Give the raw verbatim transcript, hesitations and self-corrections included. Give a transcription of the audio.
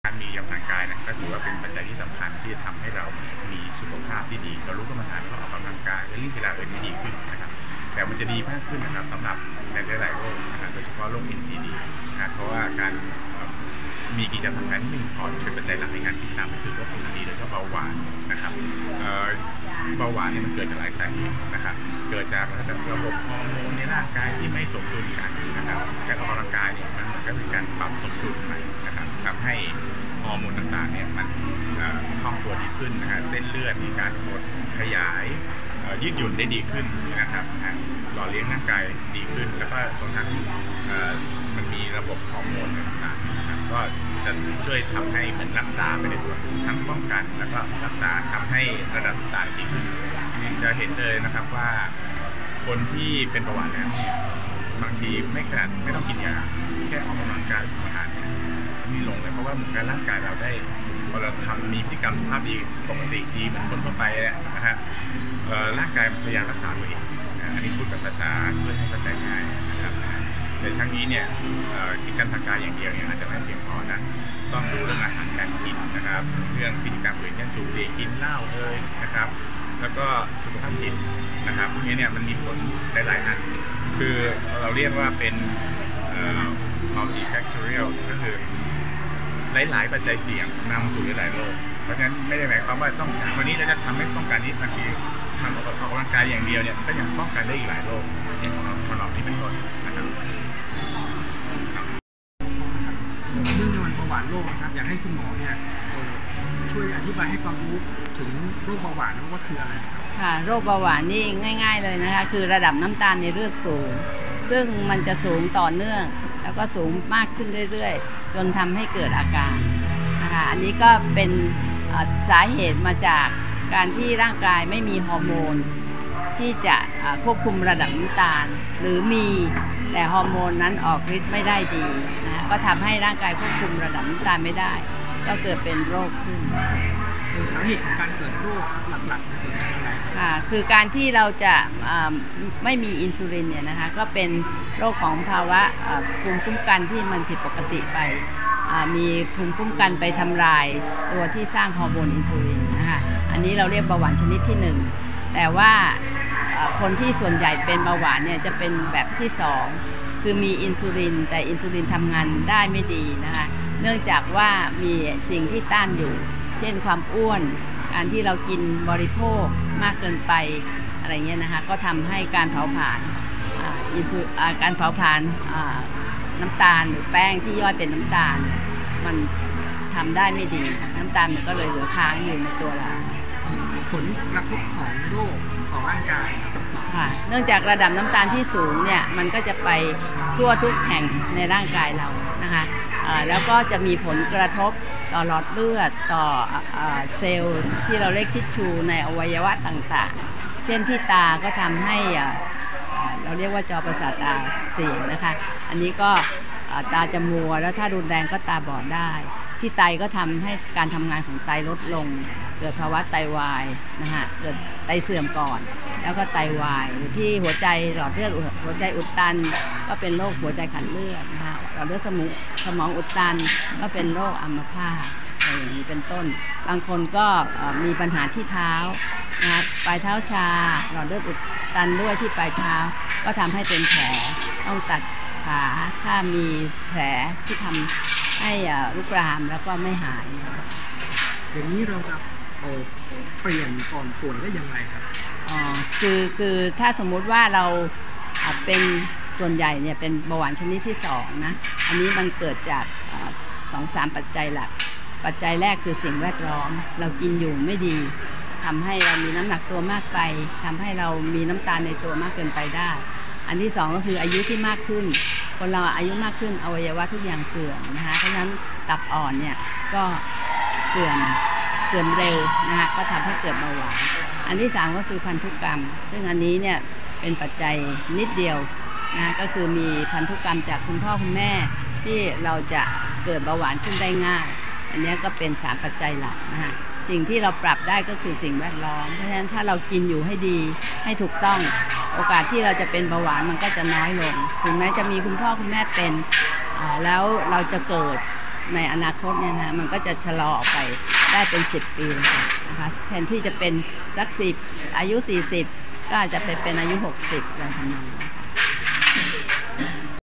การมีกำลังกายนะก็ถือว่าเป็นปัจจัยที่สำคัญที่จะทำให้เรามีสุขภาพที่ดีเรารู้กรรมฐานเราออกกำลังกายและรีบเวลาเอื่นดีขึ้นนะครับแต่มันจะดีมากขึ้นนะครับสำหรับในหลายๆโรคนะครับโดยเฉพาะโรค เอ็น ซี ดี นะเพราะว่าการมีกิจกรรมทางกายที่ไม่เพียงพอเป็นปัจจัยหลักในการที่นำไปสู่โรค เอ็น ซี ดี โดยเฉพาะเบาหวานนะครับเบาหวานนี่มันเกิดจากหลายสาเหตุนะครับเกิดจากระบบฮอร์โมนในร่างกายที่ไม่สมดุลกันนะครับการออกกำลังกายเนี่ยมันเหมือนกับเป็นการปรับสมดุลใหม่นะครับทำให้ฮอร์โมนต่างๆเนี่ยมันคล่องตัวดีขึ้นนะฮะเส้นเลือดมีการหดขยายยืดหยุ่นได้ดีขึ้นนะครับหล่อเลี้ยงร่างกายดีขึ้นแล้วก็ตรงนั้นมันมีระบบฮอร์โมนต่างๆนะครับก็จะช่วยทำให้มันรักษาไปในตัวทั้งป้องกันแล้วก็รักษาทำให้ระดับต่างดีขึ้นจะเห็นเลยนะครับว่าคนที่เป็นเบาหวานแล้วเนี่ยบางทีไม่ขนาดไม่ต้องกินยาแค่ออกกำลังกายคุมอาหารเนี่ยมีลงเลยเพราะว่าเหมือนกับร่างกายเราได้พอเราทำมีพฤติกรรมสุขภาพดีปกติดีเหมือนคนทั่วไปนะฮะร่างกายพยายามรักษาตัวเองอันนี้พูดแบบภาษาเพื่อให้เข้าใจง่ายนะครับแต่ทั้งนี้เนี่ยกิจกรรมทางกายอย่างเดียวเนี่ยอาจจะไม่เพียงพอนะต้องดูเรื่องอาหารการกินนะครับเรื่องพฤติกรรมอื่นเช่นสูบบุหรี่กินเหล้าเลยนะครับแล้วก็สุขภาพจิตนะครับพวกนี้เนี่ยมันมีผลหลายๆอันคือเราเรียกว่าเป็น multifactorial ก็คือหลายๆปัจจัยเสี่ยงนำสู่หลายๆโรคเพราะฉะนั้นไม่ได้หมายความว่าต้องวันนี้เราจะทำให้ป้องกันนี้บางทีทำออกกำลังกายอย่างเดียวเนี่ยก็ยังป้องกันได้อีกหลายโรคอย่างมะเร็งนี่เป็นต้นนะครับเรื่องในวันเบาหวานโรคนะครับอยากให้คุณหมอเนี่ยช่วยอธิบายให้ความรู้ถึงโรคเบาหวานว่าคืออะไรครับค่ะโรคเบาหวานนี่ง่ายๆเลยนะคะคือระดับน้ำตาลในเลือดสูงซึ่งมันจะสูงต่อเนื่องแล้วก็สูงมากขึ้นเรื่อยๆจนทำให้เกิดอาการนะคะอันนี้ก็เป็นสาเหตุมาจากการที่ร่างกายไม่มีฮอร์โมนที่จะควบคุมระดับน้ำตาลหรือมีแต่ฮอร์โมนนั้นออกฤทธิ์ไม่ได้ดีนะก็ทำให้ร่างกายควบคุมระดับน้ำตาลไม่ได้ก็เกิดเป็นโรคขึ้นสาเหตุของการเกิดโรคหลักๆเกิดจากอะไรค่ะคือการที่เราจะไม่มีอินซูลินเนี่ยนะคะก็เป็นโรคของภาวะภูมิคุ้มกันที่มันผิดปกติไปมีภูมิคุ้มกันไปทำลายตัวที่สร้างฮอร์โมนอินซูลินนะคะอันนี้เราเรียกเบาหวานชนิดที่หนึ่งแต่ว่าคนที่ส่วนใหญ่เป็นเบาหวานเนี่ยจะเป็นแบบที่สองคือมีอินซูลินแต่อินซูลินทำงานได้ไม่ดีนะคะเนื่องจากว่ามีสิ่งที่ต้านอยู่เช่นความอ้วนการที่เรากินบริโภคมากเกินไปอะไรเงี้ยนะคะก็ทำให้การเผาผลาญอินซูการเผาผลาญน้ำตาลหรือแป้งที่ย่อยเป็นน้ำตาลมันทำได้ไม่ดีน้ำตาลมันก็เลยเหลือค้างอยู่ในตัวเราผลกระทบของโรคของร่างกายค่ะเนื่องจากระดับน้ำตาลที่สูงเนี่ยมันก็จะไปทั่วทุกแห่งในร่างกายเรานะคะแล้วก็จะมีผลกระทบต่อหลอดเลือดต่อเซลล์ที่เราเรียกทิชชูในอวัยวะต่างๆเช่นที่ตาก็ทำให้เราเรียกว่าจอประสาทตาเสียนะคะอันนี้ก็ตาจะมัวแล้วถ้ารุนแรงก็ตาบอดได้ที่ไตก็ทำให้การทำงานของไตลดลงเกิดภาวะไตวายนะฮะเกิดไตเสื่อมก่อนแล้วก็ไตวายหรือที่หัวใจหลอดเลือดหัวใจอุดตันก็เป็นโรคหัวใจขาดเลือดนะฮะหลอดเลือดสมองสมองอุดตันก็เป็นโรคอัมพาตอะไรอย่างนี้เป็นต้นบางคนก็มีปัญหาที่เท้านะปลายเท้าชาหลอดเลือดอุดตันด้วยที่ปลายเท้าก็ทำให้เป็นแผลต้องตัดขาถ้ามีแผลที่ทำให้ลุกลามแล้วก็ไม่หายอย่างนี้เราจะเปลี่ยนก่อนป่วยได้อย่างไรครับอ๋อคือคือถ้าสมมุติว่าเราเป็นส่วนใหญ่เนี่ยเป็นเบาหวานชนิดที่สองนะอันนี้มันเกิดจากสองสามปัจจัยหลักปัจจัยแรกคือสิ่งแวดล้อมเรากินอยู่ไม่ดีทำให้เรามีน้ำหนักตัวมากไปทำให้เรามีน้ำตาลในตัวมากเกินไปได้อันที่สองก็คืออายุที่มากขึ้นคนเราอายุมากขึ้นอวัยวะทุกอย่างเสื่อมนะคะเพราะฉะนั้นตับอ่อนเนี่ยก็เสื่อมเสื่อมเร็วนะคะก็ทำให้เกิดเบาหวานอันที่สามก็คือพันธุกรรมซึ่งอันนี้เนี่ยเป็นปัจจัยนิดเดียวนะก็คือมีพันธุกรรมจากคุณพ่อคุณแม่ที่เราจะเกิดเบาหวานขึ้นได้ง่ายอันนี้ก็เป็นสามปัจจัยหลักนะคะสิ่งที่เราปรับได้ก็คือสิ่งแวดล้อมเพราะฉะนั้นถ้าเรากินอยู่ให้ดีให้ถูกต้องโอกาสที่เราจะเป็นเบาหวานมันก็จะน้อยลงถึงแม้จะมีคุณพ่อคุณแม่เป็นแล้วเราจะเกิดในอนาคตเนี่ยนะมันก็จะชะลอออกไปได้เป็นสิบปีเลยค่ะนะคะแทนที่จะเป็นสักสิบอายุสี่สิบก็อาจจะไปเป็นอายุหกสิบอะไรทำนองนี้ค่ะ